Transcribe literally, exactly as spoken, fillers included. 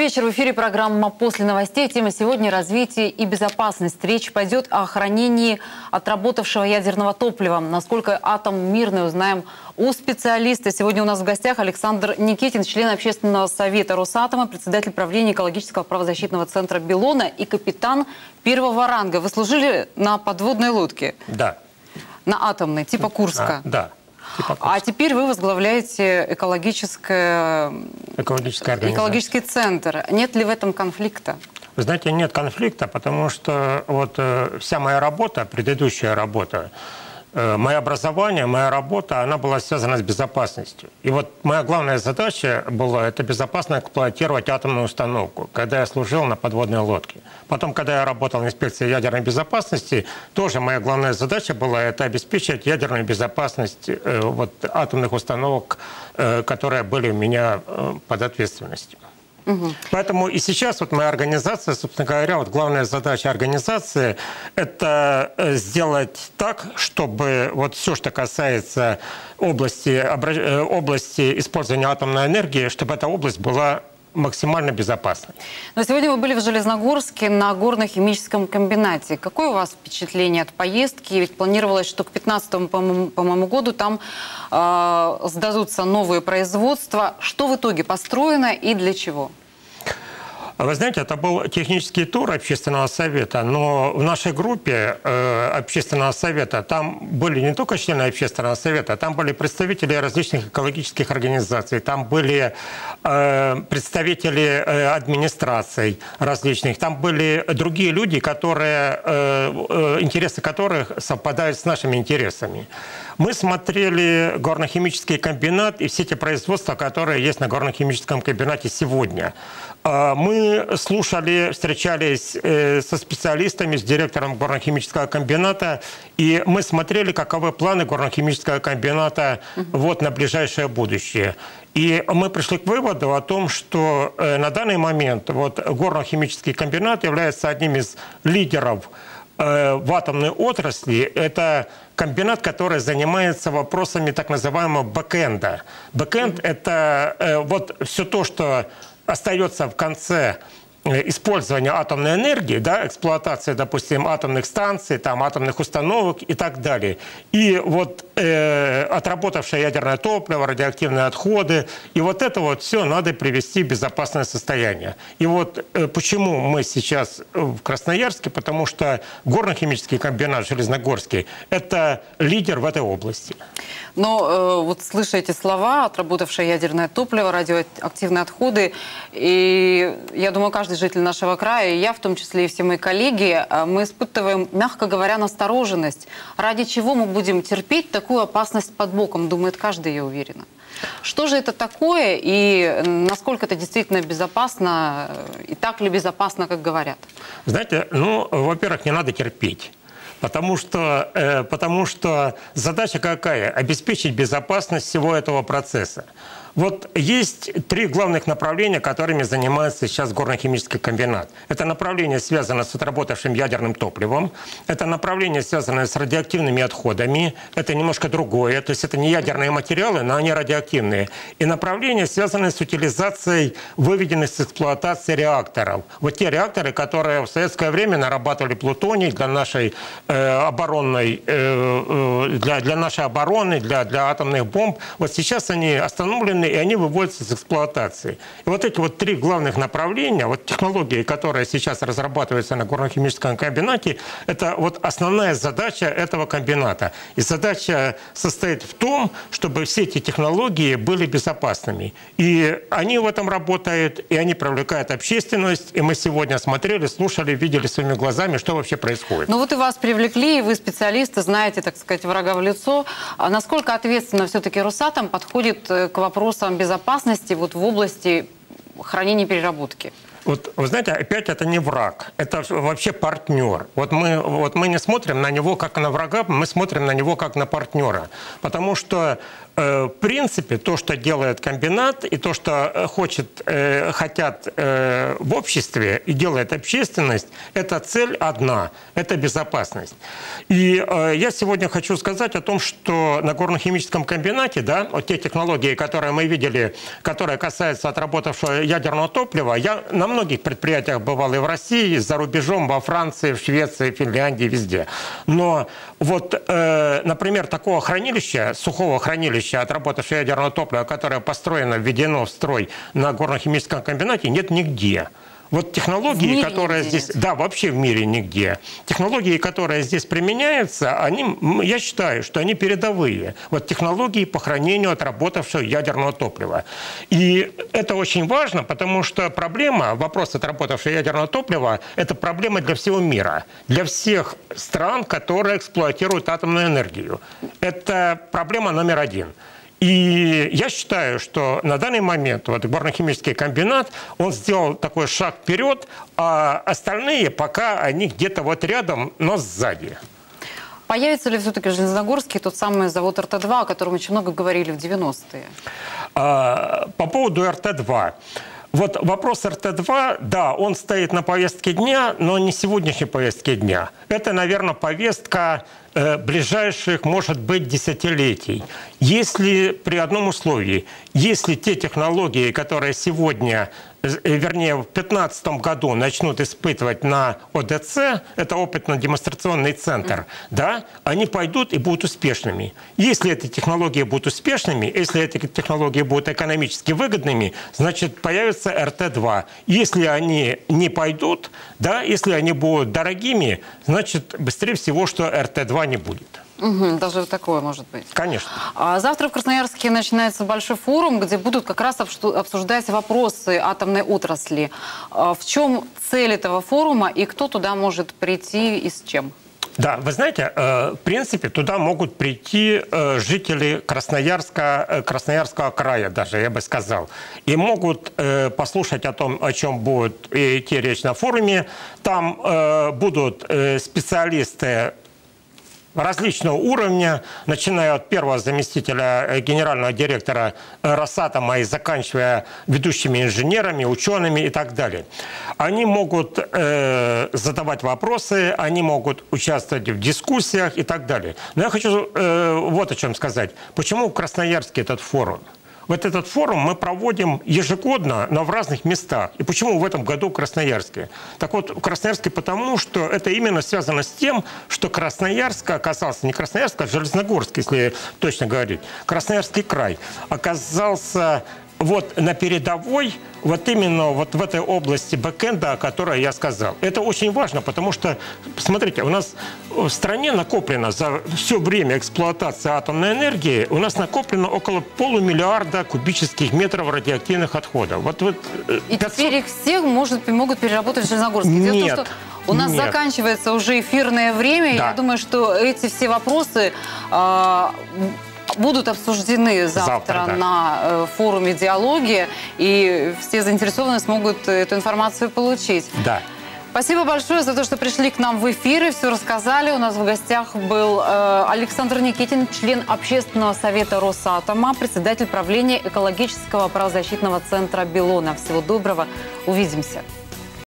вечер. В эфире программа «После новостей». Тема сегодня – развитие и безопасность. Речь пойдет о хранении отработавшего ядерного топлива. Насколько атом мирный, узнаем у специалиста. Сегодня у нас в гостях Александр Никитин, член Общественного совета Росатома, председатель правления экологического правозащитного центра «Белона» и капитан первого ранга. Вы служили на подводной лодке? Да. На атомной, типа Курска? А, да. Типа А теперь вы возглавляете экологическое... экологический центр. Нет ли в этом конфликта? Вы знаете, нет конфликта, потому что вот э, вся моя работа, предыдущая работа, э, мое образование, моя работа, она была связана с безопасностью. И вот моя главная задача была это безопасно эксплуатировать атомную установку, когда я служил на подводной лодке. Потом, когда я работал в инспекции ядерной безопасности, тоже моя главная задача была это обеспечить ядерную безопасность э, вот, атомных установок, э, которые были у меня э, под ответственностью. Угу. Поэтому и сейчас вот моя организация, собственно говоря, вот главная задача организации – это сделать так, чтобы вот все, что касается области, области использования атомной энергии, чтобы эта область была максимально безопасной. Но сегодня вы были в Железногорске на горно-химическом комбинате. Какое у вас впечатление от поездки? Ведь планировалось, что к пятнадцатому, по-моему, году там э, сдадутся новые производства. Что в итоге построено и для чего? Вы знаете, это был технический тур общественного совета, но в нашей группе э, общественного совета там были не только члены общественного совета, там были представители различных экологических организаций, там были э, представители э, администраций различных, там были другие люди, которые, э, э, интересы которых совпадают с нашими интересами. Мы смотрели горно-химический комбинат и все те производства, которые есть на горно-химическом комбинате сегодня. Мы слушали, встречались со специалистами, с директором горно-химического комбината, и мы смотрели, каковы планы горно-химического комбината вот, на ближайшее будущее. И мы пришли к выводу о том, что на данный момент вот, горно-химический комбинат является одним из лидеров в атомной отрасли. Это комбинат, который занимается вопросами так называемого бэкэнда. Бэкэнд – это э, вот все то, что остается в конце использования атомной энергии, да, эксплуатация, допустим, атомных станций, там, атомных установок и так далее. И вот э, отработавшее ядерное топливо, радиоактивные отходы, и вот это вот все надо привести в безопасное состояние. И вот э, почему мы сейчас в Красноярске, потому что горно-химический комбинат Железногорский – это лидер в этой области. Но э, вот слыша эти слова, отработавшее ядерное топливо, радиоактивные отходы, и я думаю, каждый житель нашего края, и я в том числе, и все мои коллеги, мы испытываем, мягко говоря, настороженность. Ради чего мы будем терпеть такую опасность под боком, думает каждый, я уверена. Что же это такое, и насколько это действительно безопасно, и так ли безопасно, как говорят? Знаете, ну, во-первых, не надо терпеть. Потому что, э, потому что задача какая? Обеспечить безопасность всего этого процесса. Вот есть три главных направления, которыми занимается сейчас горно-химический комбинат. Это направление связано с отработавшим ядерным топливом, это направление связано с радиоактивными отходами, это немножко другое, то есть это не ядерные материалы, но они радиоактивные. И направление связано с утилизацией выведенных с эксплуатации реакторов. Вот те реакторы, которые в советское время нарабатывали плутоний для нашей э, оборонной, э, э, для, для нашей обороны, для, для атомных бомб, вот сейчас они остановлены, и они выводятся из эксплуатации. И вот эти вот три главных направления, вот технологии, которые сейчас разрабатываются на горно-химическом комбинате, это вот основная задача этого комбината. И задача состоит в том, чтобы все эти технологии были безопасными. И они в этом работают, и они привлекают общественность. И мы сегодня смотрели, слушали, видели своими глазами, что вообще происходит. Ну вот и вас привлекли, и вы специалисты, знаете, так сказать, врага в лицо. А насколько ответственно все-таки Росатом подходит к вопросу безопасности вот в области хранения и переработки? Вот, вы знаете, опять это не враг, это вообще партнер. Вот мы, вот мы не смотрим на него как на врага, мы смотрим на него как на партнера. Потому что, э, в принципе, то, что делает комбинат, и то, что хочет, э, хотят э, в обществе и делает общественность, это цель одна – это безопасность. И э, я сегодня хочу сказать о том, что на горно-химическом комбинате, да, вот те технологии, которые мы видели, которые касаются отработавшего ядерного топлива, я на многих предприятиях бывал и в России, и за рубежом, во Франции, в Швеции, в Финляндии, везде. Но вот, э, например, такого хранилища, сухого хранилища, отработавшего ядерного топлива, которое построено, введено в строй на горно-химическом комбинате, нет нигде. Вот технологии, которые здесь... Нет. Да, вообще в мире нигде. Технологии, которые здесь применяются, они, я считаю, что они передовые. Вот технологии по хранению отработавшего ядерного топлива. И это очень важно, потому что проблема, вопрос отработавшего ядерного топлива, это проблема для всего мира. Для всех стран, которые эксплуатируют атомную энергию. Это проблема номер один. И я считаю, что на данный момент вот горно-химический комбинат, он сделал такой шаг вперед, а остальные пока они где-то вот рядом, но сзади. Появится ли все-таки в Железногорске тот самый завод эр тэ два, о котором очень много говорили в девяностые? А, по поводу эр тэ два. Вот вопрос эр тэ два, да, он стоит на повестке дня, но не сегодняшней повестке дня. Это, наверное, повестка э, ближайших, может быть, десятилетий. Если при одном условии, если те технологии, которые сегодня, вернее, в две тысячи пятнадцатом году начнут испытывать на о дэ цэ, это опытно-демонстрационный центр, mm. да, они пойдут и будут успешными. Если эти технологии будут успешными, если эти технологии будут экономически выгодными, значит, появится эр тэ два. Если они не пойдут, да, если они будут дорогими, значит, быстрее всего, что эр тэ два не будет. Угу, даже такое может быть. Конечно. А завтра в Красноярске начинается большой форум, где будут как раз обсуждать вопросы атомной отрасли. В чем цель этого форума и кто туда может прийти и с чем? Да, вы знаете, в принципе, туда могут прийти жители Красноярска, Красноярского края даже, я бы сказал. И могут послушать о том, о чем будет идти речь на форуме. Там будут специалисты различного уровня, начиная от первого заместителя генерального директора Росатома и заканчивая ведущими инженерами, учеными и так далее. Они могут э, задавать вопросы, они могут участвовать в дискуссиях и так далее. Но я хочу э, вот о чем сказать. Почему в Красноярске этот форум? Вот этот форум мы проводим ежегодно, но в разных местах. И почему в этом году в Красноярске? Так вот, в Красноярске потому, что это именно связано с тем, что Красноярск оказался, не Красноярск, а Железногорск, если точно говорить, Красноярский край оказался вот на передовой, вот именно вот в этой области бэкэнда, о которой я сказал. Это очень важно, потому что, смотрите, у нас в стране накоплено за все время эксплуатации атомной энергии, у нас накоплено около полумиллиарда кубических метров радиоактивных отходов. Вот, вот, И пятьсот... теперь их всех может, могут переработать в Железногорске? Нет. Дело в том, что у нас Нет. заканчивается уже эфирное время, да. Я думаю, что эти все вопросы... Э будут обсуждены завтра, завтра да. на э, форуме «Диалоги», и все заинтересованные смогут эту информацию получить. Да. Спасибо большое за то, что пришли к нам в эфир и все рассказали. У нас в гостях был э, Александр Никитин, член Общественного совета Росатома, председатель правления экологического правозащитного центра «Белона». Всего доброго. Увидимся.